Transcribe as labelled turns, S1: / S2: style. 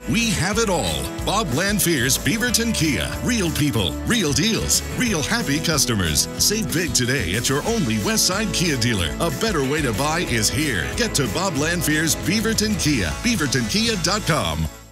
S1: We have it all. Bob Lanfear's Beaverton Kia. Real people, real deals, real happy customers. Save big today at your only Westside Kia dealer. A better way to buy is here. Get to Bob Lanfear's Beaverton Kia. BeavertonKia.com.